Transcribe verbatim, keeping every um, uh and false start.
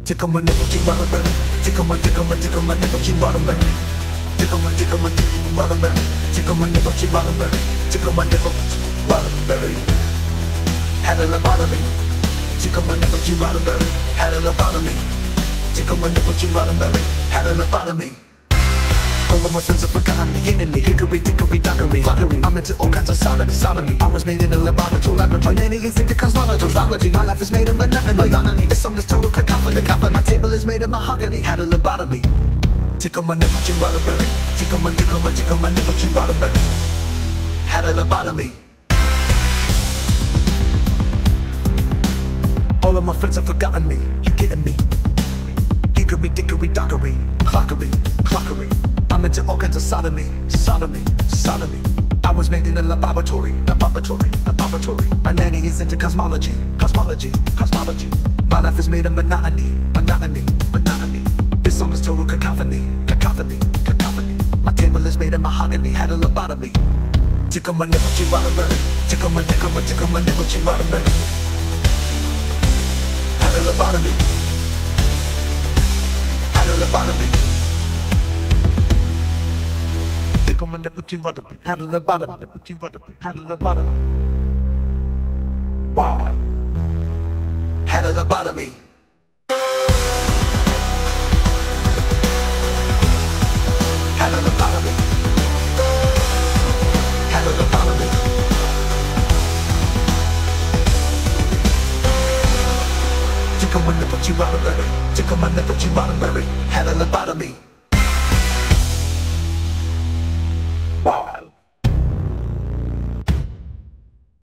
Tickle my nipple, cheek, roddenberry. Tickle my, tickle my, tickle my nipple, cheek, roddenberry. Tickle my, tickle my, tickle my roddenberry. Tickle my nipple, cheek, roddenberry. Tickle my nipple, roddenberry. Had a lobotomy. Tickle my nipple, cheek, roddenberry. Had a lobotomy. Tickle my nipple, cheek, roddenberry. Had a lobotomy. All of my friends have forgotten me, in me, hickery, dickery, dockery, clockery. I'm into all kinds of sodomy, sodomy. I was made in a laboratory, laboratory. Nanny is into cosmology. My life is made of monotony. This song is total cacophony, cacophony. My table is made of mahogany. Had a lobotomy. Tickle my nipple, cheek, roddenberry. Tickle my, tickle my, tickle my nipple, cheek, roddenberry. Had a lobotomy. All of my friends have forgotten me, you getting me? Hickery, dickery, dockery, clockery, clockery. I'm into all kinds of sodomy, sodomy, sodomy. I was made in a laboratory, laboratory, laboratory. My nanny is into cosmology, cosmology, cosmology. My life is made of monotony, monotony, monotony. This song is total cacophony, cacophony, cacophony. My table is made of mahogany. Had a lobotomy. Tickle my nipple, cheek, roddenberry. Tickle my, tickle my, tickle my nipple, cheek, roddenberry. Had a lobotomy. Had a lobotomy. Tickle my nipple, cheek, roddenberry. Had a lobotomy. Nipple, cheek, roddenberry. Had a lobotomy. Wow. Had a lobotomy. Had a lobotomy. Had a lobotomy. Tickle my nipple, cheek, roddenberry. Tickle my nipple, cheek, roddenberry. Had a lobotomy.